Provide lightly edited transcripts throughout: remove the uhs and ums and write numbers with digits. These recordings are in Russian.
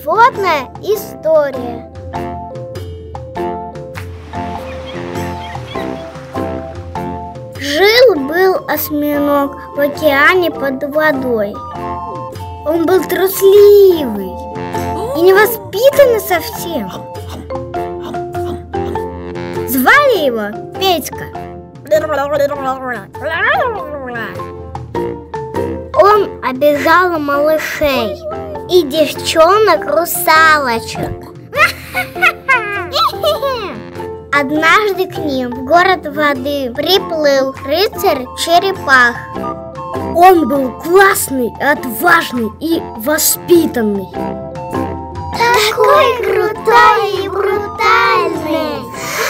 Подводная история. Жил-был осьминог в океане под водой. Он был трусливый и невоспитанный совсем. Звали его Петька. Он обижал малышей и девчонок-русалочек. Однажды к ним в город воды приплыл рыцарь-черепах. Он был классный, отважный и воспитанный. Такой крутой и брутальный.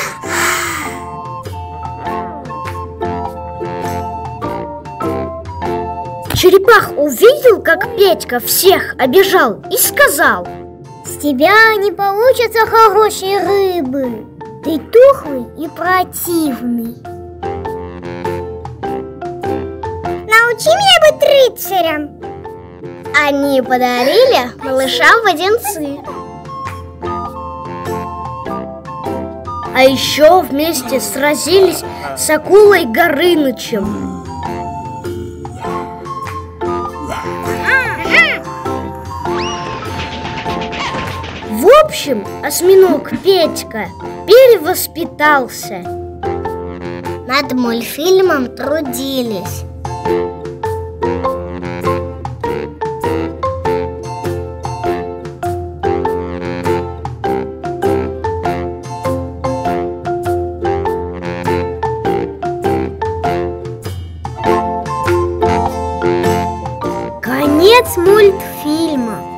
Черепах увидел, как Петька всех обижал, и сказал: «С тебя не получится хорошей рыбы. Ты тухлый и противный. Научи меня быть рыцарем». Они подарили малышам водянцы. А еще вместе сразились с акулой Горынычем. В общем, осьминог Петька перевоспитался. Над мультфильмом трудились. Конец мультфильма.